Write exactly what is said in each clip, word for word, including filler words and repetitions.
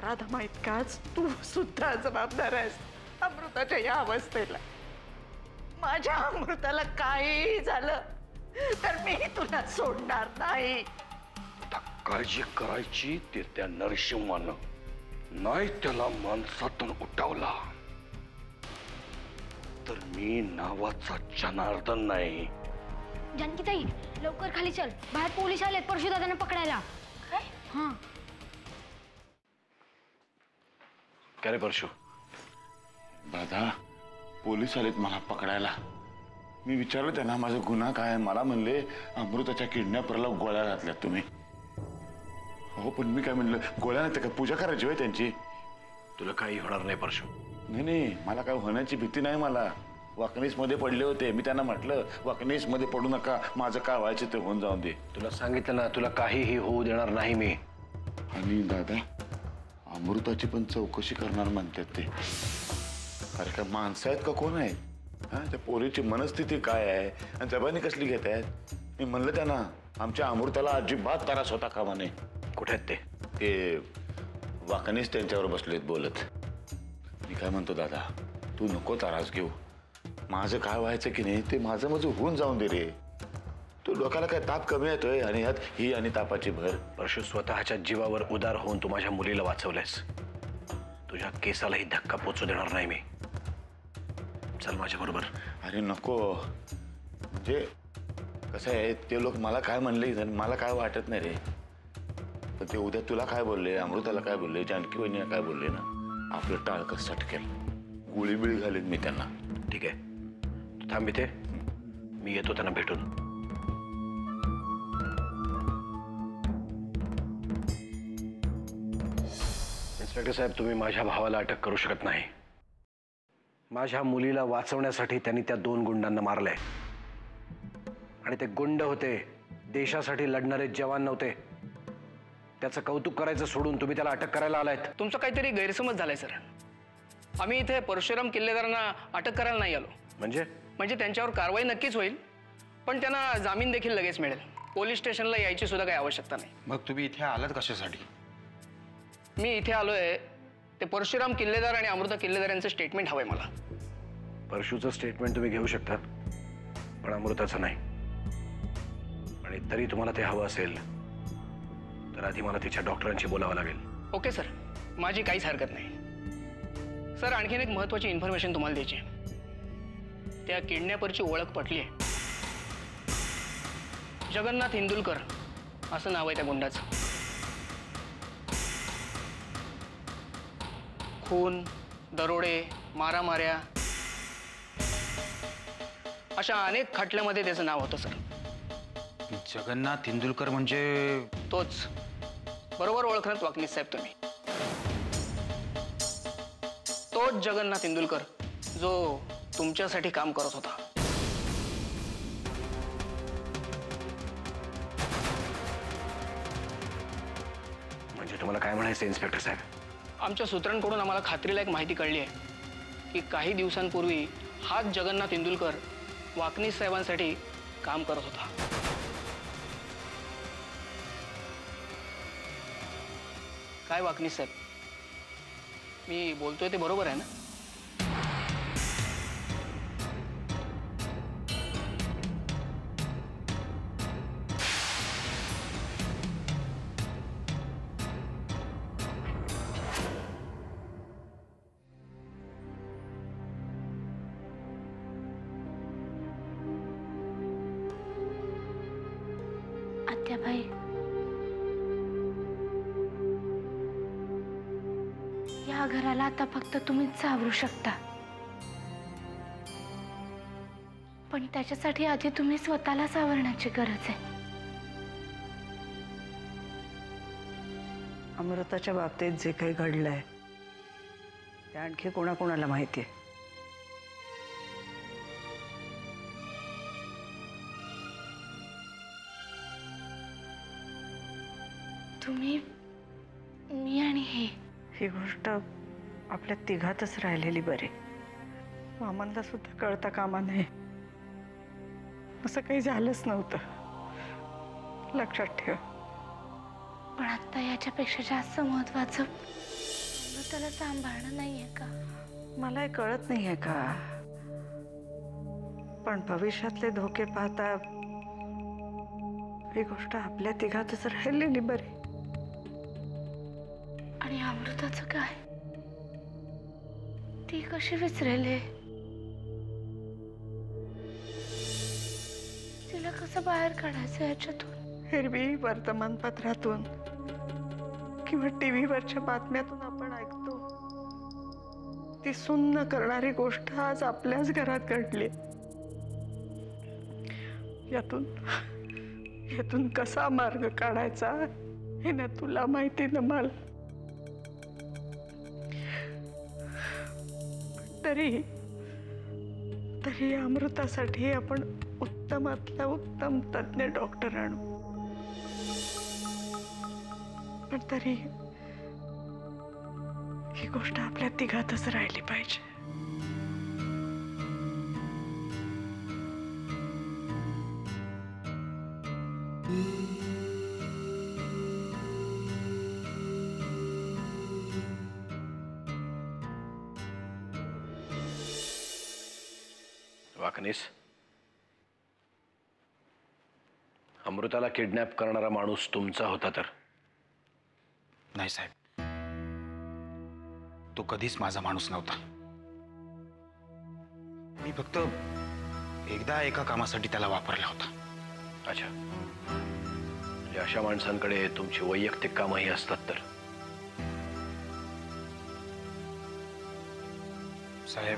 आराधमा इतकाच तू सुद्धा जबाबदार आहेस अमृताच्या या अवस्थेला। माझ्या अमृताला काही झालं तर मी तुला सोडणार नाही। काळजी करायची ते त्या नरसिंहानं, नाही त्याला माणसातून उठवला तर मी नावाचा जनार्दन नाही। जानकीताई लवकर खाली चल, बाहेर पोलीस आलेत परशु दादांना पकडायला। काय? हां काय रे परशु? दादा पोलीस आलेत मला पकडायला। मी विचारलं त्यांना माझा गुन्हा काय, मला म्हणले अमृताच्या किडनॅपरला गोळ्या घातल्यात तुम्ही। हो पण मी काय म्हणलं, गोळ्या नाही तर काय पूजा करायची होय त्यांची? तुला काही होणार नाही परशु। नाही नाही मला काय होण्याची भीती नाही। मला वाकणीस मध्ये पडले होते, मी त्यांना म्हटलं वाकणीस मध्ये पडू नका, माझं काय व्हायचं ते होऊन जाऊन दे। तुला सांगितलं ना तुला काहीही होऊ देणार नाही मी। आणि दादा अमृताची पण चौकशी करणार म्हणतात ते। अरे का माणसं आहेत का कोण आहेत? हा त्या पोरीची मनस्थिती काय आहे आणि जबानी कसली घेत आहेत? मी म्हणलं त्यांना आमच्या अमृताला अजिबात त्रास होता कामा नये। कुठे आहेत ते? ते वाकणीस त्यांच्यावर बसलेत बोलत। मी काय म्हणतो दादा तू नको त्रास घेऊ, माझं काय व्हायचं की नाही ते माझं माझं होऊन जाऊन दे रे। तू लोकाला काय ताप कमी येतोय आणि ह्यात ही आणि तापाची भर। परशु स्वतःच्या जीवावर उदार होऊन तू माझ्या मुलीला वाचवलंयस, तुझ्या केसालाही धक्का पोचू देणार नाही मी। चल माझ्या बरोबर। अरे नको, म्हणजे कसं आहे ते लोक मला काय म्हणले मला काय वाटत नाही रे, पण ते उद्या तुला काय बोलले, अमृताला काय बोलले, जानकी वहिनीला काय बोलले ना, आपलं टाळकं सटकेल, गोळी बिळी घालेत मी त्यांना। ठीक आहे तू थांब इथे, मी येतो त्यांना भेटून। इन्स्पेक्टर साहेब तुम्ही माझ्या भावाला अटक करू शकत नाही। माझ्या मुलीला वाचवण्यासाठी त्यांनी त्या दोन गुंडांना मारलंय आणि ते गुंड होते देशासाठी लढणारे जवान नव्हते। त्याचं कौतुक करायचं सोडून तुम्ही त्याला अटक करायला आलायत। तुमचा काहीतरी गैरसमज झालाय सर। आम्ही इथे परशुराम किल्लेदारांना अटक करायला नाही आलो। म्हणजे म्हणजे त्यांच्यावर कारवाई नक्कीच होईल, पण त्यांना जामीन देखील लगेच मिळेल। पोलीस स्टेशनला यायची सुद्धा काही आवश्यकता नाही। मग तुम्ही इथे आलात कशासाठी? मी इथे आलोय ते परशुराम किल्लेदार आणि अमृता किल्लेदार यांचं स्टेटमेंट हवंय मला। परशुचं स्टेटमेंट तुम्ही घेऊ शकता पण अमृताचं नाही, आणि तरी तुम्हाला ते हवं असेल तर आधी मला तिच्या डॉक्टरांशी बोलावं लागेल। ओके सर, माझी काहीच हरकत नाही। सर आणखीन एक महत्त्वाची इन्फॉर्मेशन तुम्हाला द्यायची आहे। त्या किडनॅपरची ओळख पटली आहे। जगन्नाथ इंदुलकर असं नाव आहे त्या गुंडाचं। खून, दरोडे, मारामाऱ्या अशा अनेक खटल्यामध्ये त्याचं नाव होतं सर। जगन्नाथ इंदुलकर म्हणजे? तोच, बरोबर ओळखण्यात वाकणीस साहेब तुम्ही। तोच जगन्नाथ इंदुलकर जो तुमच्यासाठी काम करत होता। म्हणजे तुम्हाला काय म्हणायचं इन्स्पेक्टर साहेब? आमच्या सूत्रांकडून आम्हाला खात्रीलायक माहिती कळली आहे की काही दिवसांपूर्वी हाच जगन्नाथ इंदुलकर वाकणीस साहेबांसाठी काम करत होता। काय वाकणीस साहेब, मी बोलतोय ते बरोबर आहे ना? आत्याबाई, या घराला आता फक्त तुम्हीच सावरू शकता, पण त्याच्यासाठी आधी तुम्ही स्वतःला सावरण्याची गरज आहे। अमृताच्या बाबतीत जे काही घडलंय ते आणखी कोणाकोणाला माहिती आहे? तुम्ही, मी आणि हे ही गोष्ट आपल्या तिघातच राहिलेली बरी। मामांना सुद्धा कळता कामा नये। असं काही झालंच नव्हतं, लक्षात ठेव। पण आता याच्यापेक्षा जास्त महत्वाचं त्याला सांभाळणं नाहीये का? मला कळत नाहीये का, पण भविष्यातले धोके पाहता ही गोष्ट आपल्या तिघातच राहिलेली बरी. आणि अमृताचं काय? ती कशी विसरेले? तिला कसं बाहेर काढायचं याच्यातून? एरवी वर्तमानपत्रातून किंवा टीव्हीवरच्या बातम्यातून आपण ऐकतो ती सुन्न करणारी गोष्ट आज आपल्याच घरात घडली. यातून यातून कसा मार्ग काढायचा हे ना तुला माहिती ना मला. तरी तरी अमृतासाठी आपण उत्तमातला उत्तम तज्ञ डॉक्टर आणू. पण तरी ही गोष्ट आपल्या तिघातच राहिली पाहिजे. वाकनीस, अमृताला किडनॅप करणारा माणूस तुमचा होता तर? नाही साहेब, तो कधीच माझा माणूस नव्हता. मी फक्त एकदा एका कामासाठी त्याला वापरला होता. अच्छा, म्हणजे अशा माणसांकडे तुमची वैयक्तिक कामंही असतात तर? साहेब,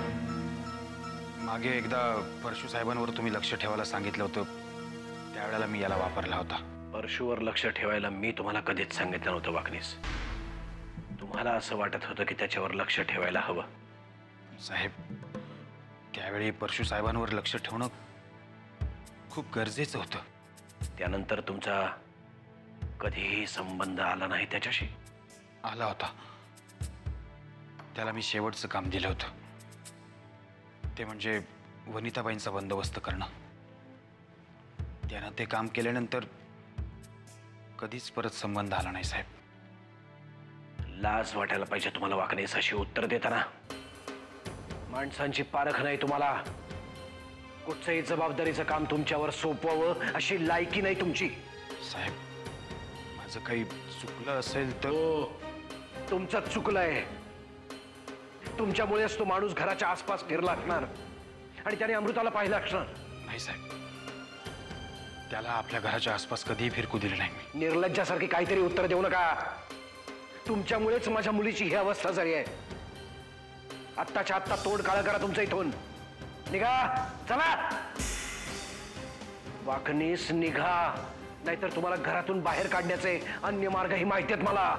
मागे एकदा परशु साहेबांवर तुम्ही लक्ष ठेवायला सांगितलं होतं, त्यावेळेला मी याला वापरला होता. परशुवर लक्ष ठेवायला मी तुम्हाला कधीच सांगितलं नव्हतं वाकनीस. तुम्हाला असं वाटत होतं की त्याच्यावर लक्ष ठेवायला हवं. साहेब, त्यावेळी परशु साहेबांवर लक्ष ठेवणं खूप गरजेचं होतं. त्यानंतर तुमचा कधीही संबंध आला नाही त्याच्याशी? आला होता. त्याला मी शेवटचं काम दिलं होतं, ते म्हणजे वनिताबाईंचा बंदोबस्त करणं. त्यानं ते काम केल्यानंतर कधीच परत संबंध आला नाही साहेब. लाज वाटायला पाहिजे तुम्हाला वाकनीस अशी उत्तर देताना. माणसांची पारख नाही तुम्हाला. कुठचंही जबाबदारीचं काम तुमच्यावर सोपवावं अशी लायकी नाही तुमची. साहेब, माझं काही चुकलं असेल तर? हो, तुमचं चुकलंय. तुमच्यामुळेच तो माणूस घराच्या आसपास फिरला असणार आणि त्याने अमृताला पाहिलं असणार. नाही साहेब, त्याला आपल्या घराच्या आसपास कधीही फिरकू दिलं नाही मी. निर्लज्जासारखी काहीतरी उत्तर देऊ नका. तुमच्यामुळेच माझ्या मुलीची ही अवस्था झाली आहे. आत्ताच्या आत्ता तोंड काळं करा तुमचं इथून. निघा, चला. वाकनीस, निघा, नाहीतर तुम्हाला घरातून बाहेर काढण्याचे अन्य मार्गही माहिती आहेत मला.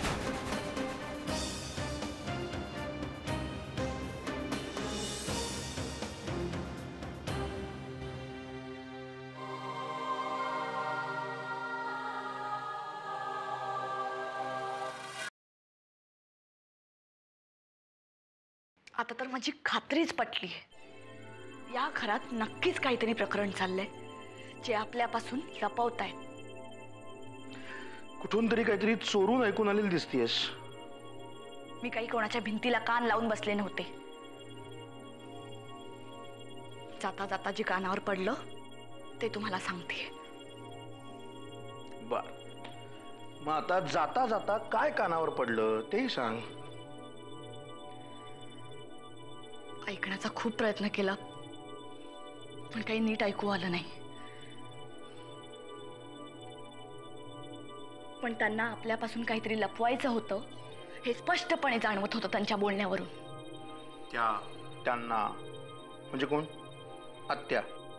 आता तर माझी खात्रीच पटली. या घरात नक्कीच काहीतरी प्रकरण चाललंय जे आपल्यापासून लपवतायत. कुठून तरी काहीतरी चोरून ऐकून आलेली दिसतीयस. मी काही कोणाच्या भिंतीला कान लावून बसले नव्हते. जाता जाता जे कानावर पडलं ते तुम्हाला सांगते. बर, मग आता जाता जाता काय कानावर पडलं तेही सांग. ऐकण्याचा खूप प्रयत्न केला पण काही नीट ऐकू आलं नाही. पण त्यांना आपल्यापासून काहीतरी लपवायचं होतं हे स्पष्टपणे जाणवत होतं त्यांच्या बोलण्यावरून. त्या त्यांना म्हणजे कोण? आत्या.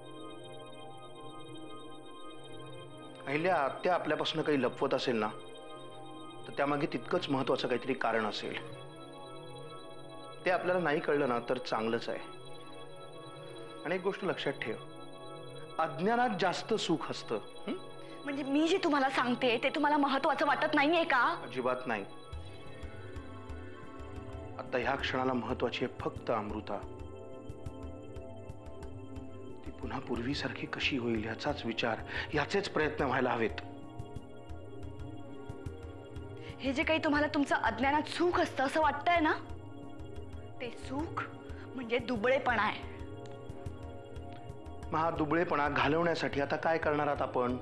अहिल्या, आत्या आपल्यापासून काही लपवत असेल ना तर त्यामागे तितकंच महत्वाचं काहीतरी कारण असेल. ते आपल्याला नाही कळलं ना तर चांगलंच आहे. आणि एक गोष्ट लक्षात ठेव, अज्ञानात जास्त सुख असतं. म्हणजे मी जे तुम्हाला सांगते ते तुम्हाला महत्वाचं वाटत नाहीये का? अजिबात नाही. आता ह्या क्षणाला महत्वाची आहे फक्त अमृता. ती पुन्हा पूर्वीसारखी कशी होईल याचाच विचार, याचेच प्रयत्न व्हायला हवेत. हे जे काही तुम्हाला तुमचं अज्ञानात सुख असतं असं वाटतंय ना, ते सुख म्हणजे दुबळेपणा आहे. मग हा दुबळेपणा घालवण्यासाठी आता काय करणार आहात आपण?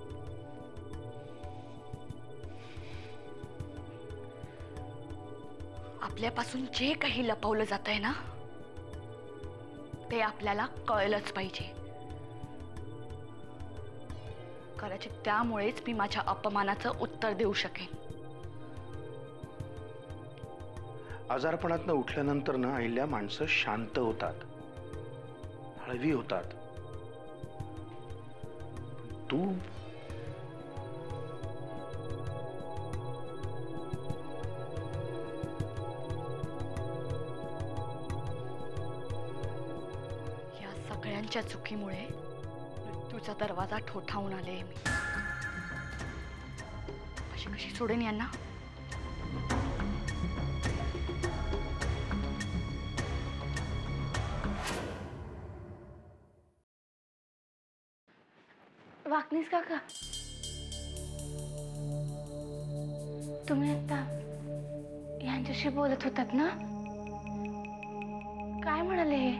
आपल्यापासून जे काही लपवलं जातंय ना, ते आपल्याला कळलंच पाहिजे. कदाचित त्यामुळेच मी माझ्या अपमानाचं उत्तर देऊ शकेन. आजारपणातनं उठल्यानंतर ना अहिल्या माणसं शांत होतात, हळवी होतात. तू या सगळ्यांच्या चुकीमुळे मृत्यूचा दरवाजा ठोठावून आले मी. कशी कशी सोडेन यांना? वाकनीस काका, तुम्ही आता यांच्याशी बोलत होतात ना? काय म्हणाले हे?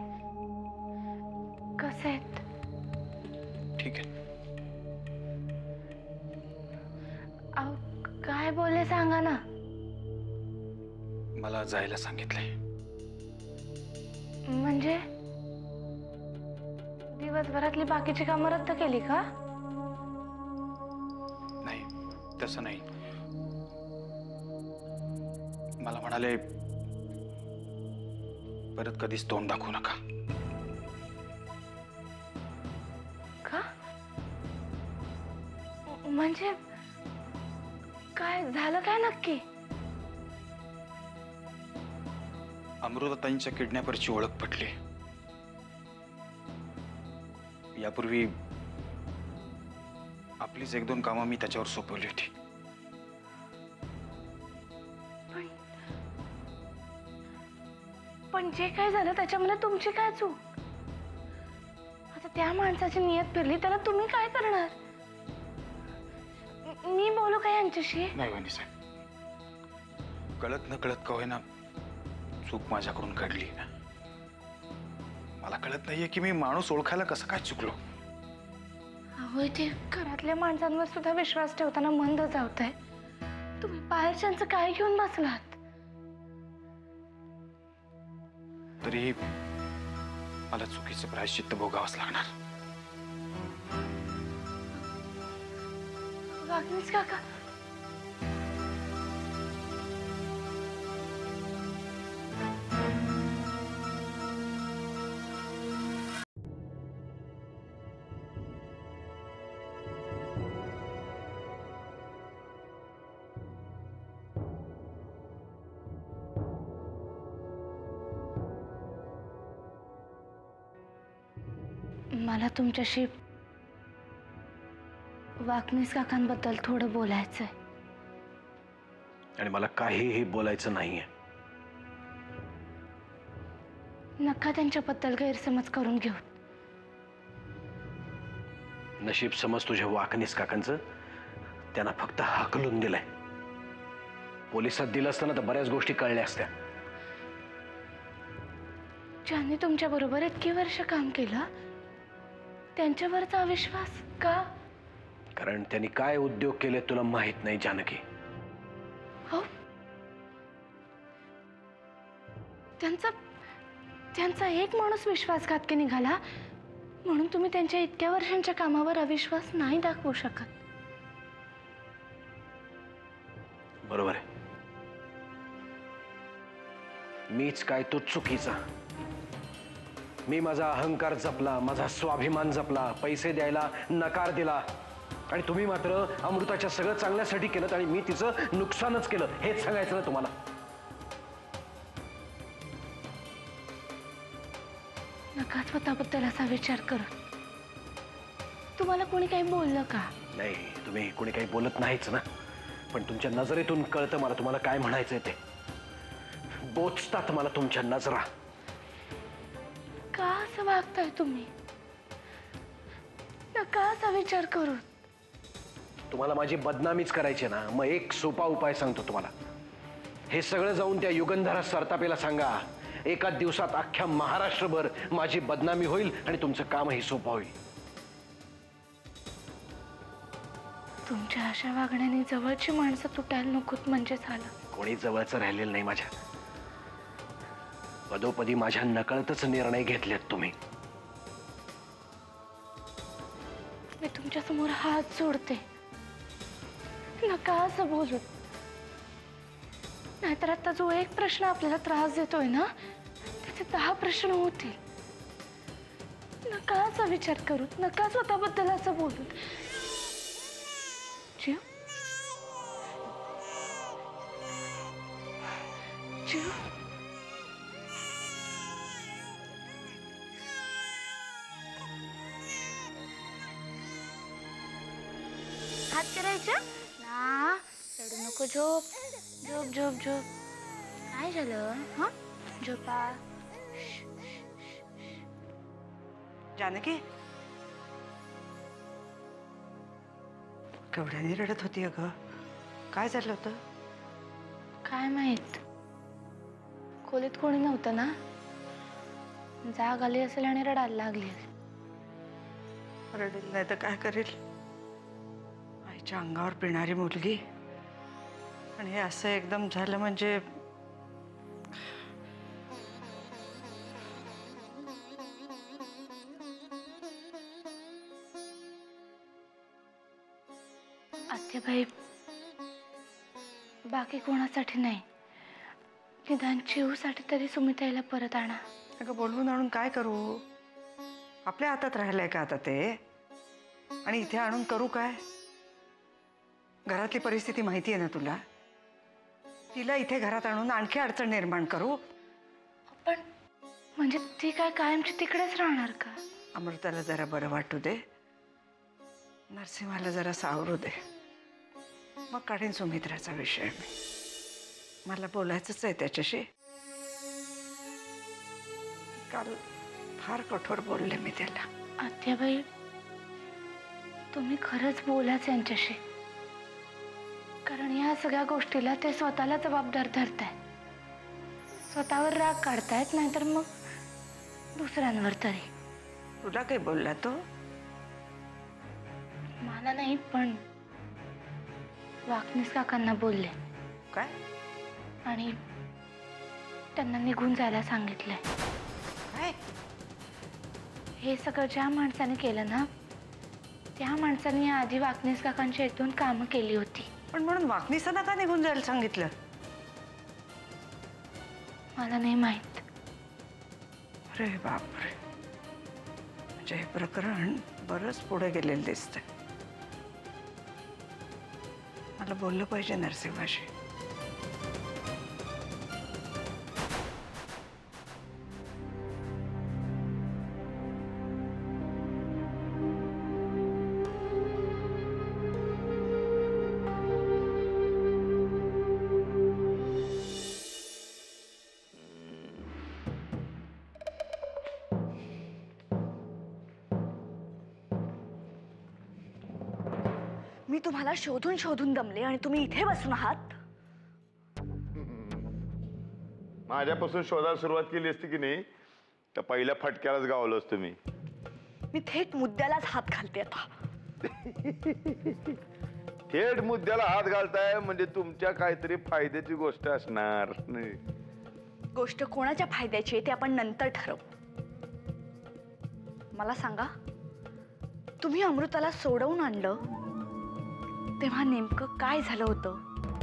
कसे आहेत? ठीक आहे. अहो, काय बोलले सांगा ना. मला जायला सांगितलंय. म्हणजे दिवसभरातली बाकीची कामं रद्द केली का? नाही, तसं नाही. मला म्हणाले परत कधीच तोंड दाखवू नका. का? म्हणजे काय झालं काय नक्की? अमृताताईंच्या किडनॅपरची ओळख पटली. यापूर्वी आपलीच एक दोन कामं मी त्याच्यावर सोपवली होती. पण पण जे काय झालं त्याच्यामध्ये तुमची काय चूक? आता त्या माणसाची नियत फिरली, त्याला तुम्ही काय करणार? मी बोलू का यांच्याशी? नाही वहिनी साहेब, कळत न कळत का होईना चूक माझ्याकडून घडली. मला कळत नाहीये की मी माणूस ओळखायला कसं काय चुकलो. अहो, ते घरातल्या माणसांवर सुद्धा विश्वास ठेवताना मंद जावताय. तुम्ही बाहेरच्यांचं काय घेऊन बसलात? तरी मला चुकीचं प्रायश्चित्त भोगावंच लागणार. वागणीस काका, मला तुमच्याशी वाकनीस काकांबद्दल थोडं बोलायचंय. आणि मला काहीही बोलायचं नाहीये. नका त्यांच्याबद्दल गैरसमज करून घेऊ. नशीब समज तुझ्या वाकनीस काकांचं, त्यांना फक्त हाकलून दिलंय. पोलिसात दिलं असतं ना तर बऱ्याच गोष्टी कळल्या असत्या. ज्यांनी तुमच्या बरोबर इतकी वर्ष काम केलं त्यांच्यावरचा अविश्वास का? कारण त्यांनी काय उद्योग केले तुला माहित नाही जानकी. हो, त्यांचा त्यांचा एक माणूस विश्वासघातकी निघाला म्हणून तुम्ही त्यांच्या इतक्या वर्षांच्या कामावर अविश्वास नाही दाखवू शकत. बरोबर आहे. मीच काय तो चुकीचा. मी माझा अहंकार जपला, माझा स्वाभिमान जपला, पैसे द्यायला नकार दिला, आणि तुम्ही मात्र अमृताच्या सगळं चांगल्यासाठी केलं आणि मी तिचं नुकसानच केलं. हेच सांगायचं ना तुम्हाला. नका स्वतःबद्दल असा विचार कर. तुम्हाला कोणी काही बोललं का? नाही, तुम्ही कोणी काही बोलत नाहीच ना, पण तुमच्या नजरेतून कळतं मला तुम्हाला काय म्हणायचंय ते. बोचतात मला तुमच्या नजरा. का असं वागताय तुम्ही? नका असा विचार करू. तुम्हाला माझी बदनामीच करायची ना, मग एक सोपा उपाय सांगतो तुम्हाला. हे सगळं जाऊन त्या युगंधरा सरतापेला सांगा, एका दिवसात अख्ख्या महाराष्ट्रभर माझी बदनामी होईल आणि तुमचं कामही सोपं होईल. तुमच्या अशा वागण्याने जवळची माणसं तुटायला नकोत म्हणजे झालं. कोणी जवळचं राहिलेलं नाही माझ्या. पदोपदी माझ्या नकळतच निर्णय घेतलेत तुम्ही. मी तुमच्या समोर हात जोडते, नका असं बोलू. नाहीतर आता जो एक प्रश्न आपल्याला त्रास देतोय ना, त्याचे दहा प्रश्न होतील. नका असा विचार करू, नका स्वतःबद्दल असं बोलू. जीव जीव हात करायचा ना, रडू नको. झोप झोप झोप झोप. काय झालं? हा झोपा. जानकी केवढ्याने रडत होती अगं, काय झालं होतं? काय माहित, खोलीत कोणी नव्हतं ना, जाग आली असेल आणि रडायला लागली असेल. रडेल नाही तर काय करेल? आईच्या अंगावर पिणारी मुलगी आणि हे असं एकदम झालं म्हणजे. आत्याबाई, बाकी कोणासाठी नाही, निदान चिवसाठी तरी सुमिताईला परत आणा. अगं बोलवून आणून काय करू? आपल्या हातात राहिलंय का आता ते? आणि इथे आणून करू काय? घरातली परिस्थिती माहिती आहे ना तुला. तिला इथे घरात आणून आणखी अडचण निर्माण करू? पण म्हणजे ती काय कायमची तिकडेच राहणार का? अमृताला जरा बरं वाटू दे, नरसिंहाला जरा सावरू दे, मग काढीन सुमित्राचा विषय. मी मला बोलायचंच आहे त्याच्याशी. काल फार कठोर बोलले मी त्याला. आत्याबाई, तुम्ही खरंच बोलाच यांच्याशी, कारण या सगळ्या गोष्टीला ते स्वतःला जबाबदार धरताय. स्वतःवर राग काढतायत, नाहीतर मग दुसऱ्यांवर तरी. तुला काही बोलला तो? मला नाही, पण वाकनीस काकांना बोलले. काय? आणि त्यांना निघून जायला सांगितलंय. काय? हे सगळं ज्या माणसाने केलं ना, त्या माणसाने आधी वाकनीस काकांची एक दोन कामं केली होती. पण म्हणून वाकनीसांना का निघून जायला सांगितलं? मला नाही माहित. अरे बापरे, म्हणजे हे प्रकरण बरंच पुढे गेलेलं दिसतंय. मला बोललं पाहिजे नरसिंहाशी. मी तुम्हाला शोधून शोधून दमले आणि तुम्ही इथे बसून आहात. माझ्यापासून शोधायला सुरुवात केली असती की नाही, तर पहिल्या फटक्यालाच गावलो असतो मी. मी थेट मुद्द्यालाच हात घालते आता. थेट मुद्द्याला हात घालताय म्हणजे तुमच्या काहीतरी फायद्याची गोष्ट असणार. गोष्ट कोणाच्या फायद्याची आहे ते आपण नंतर ठरवू. मला सांगा, तुम्ही अमृताला सोडवून आणलं तेव्हा नेमकं काय झालं होतं?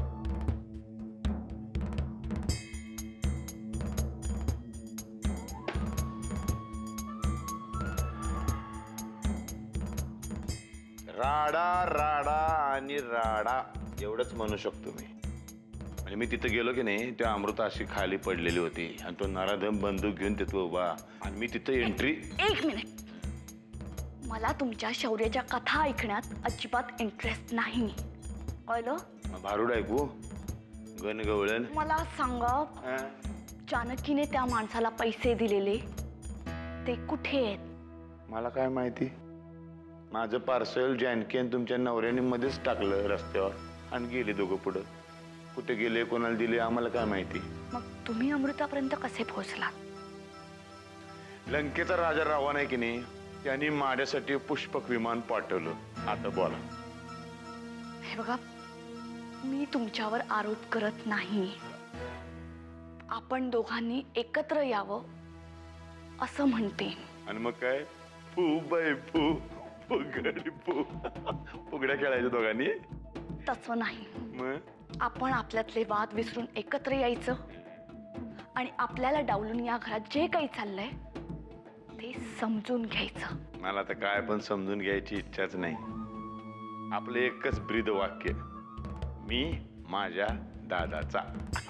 राडा राडा आणि राडा एवढंच म्हणू शकतो मी. आणि मी तिथं गेलो की नाही, तेव्हा अमृता अशी खाली पडलेली होती आणि तो नराधम बंदूक घेऊन तिथं उभा, आणि मी तिथं एंट्री. एक मिनिट, मला तुमच्या शौर्याच्या कथा ऐकण्यात अजिबात इंटरेस्ट नाही. कळलं? भारूड ऐकू गणगवळण. मला सांगा, जानकीने त्या माणसाला पैसे दिलेले ते कुठे आहेत? मला काय माहिती? माझं पार्सल जानकी आणि तुमच्या नवऱ्याने मध्येच टाकलं रस्त्यावर आणि गेले दोघं पुढं. कुठे गेले, कोणाला दिले आम्हाला काय माहिती. मग तुम्ही अमृतापर्यंत कसे पोहोचला? लंकेचा राजा रावण आहे की नाही, त्यांनी माझ्यासाठी पुष्पक विमान पाठवलं. आता बोला. हे बघा, मी तुमच्यावर आरोप करत नाही. आपण दोघांनी एकत्र यावं असं म्हणते. आणि मग काय, फू बाय फू फुगडी फू फुगड्या खेळायच्या दोघांनी? तसं नाही. मग आपण आपल्यातले वाद विसरून एकत्र यायचं आणि आपल्याला डावलून या घरात जे काही चाललंय ते समजून घ्यायचं. मला तर काय पण समजून घ्यायची इच्छाच नाही. आपलं एकच ब्रीद वाक्य, मी माझ्या दादाचा.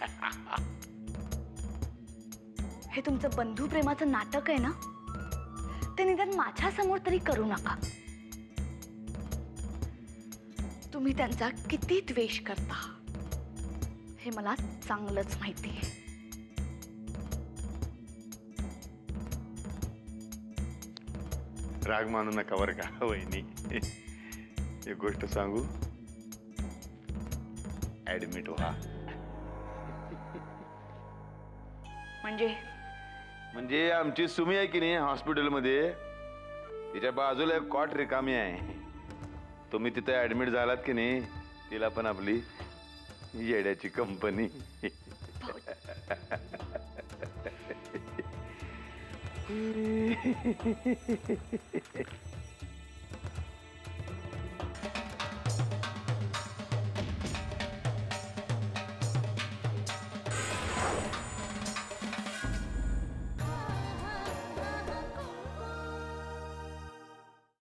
हे तुमचं बंधू प्रेमाचं नाटक आहे ना, ते निदान माझ्या समोर तरी करू नका. तुम्ही त्यांचा किती द्वेष करता हे मला चांगलंच माहिती आहे. राग मानू नका बरं का वहिनी. एक गोष्ट सांगू, ऍडमिट व्हा. म्हणजे म्हणजे आमची सुमी आहे की नाही हॉस्पिटलमध्ये, तिच्या बाजूला एक कॉट रिकामी आहे. तुम्ही तिथे ऍडमिट झालात की नाही, तिला पण आपली येड्याची कंपनी.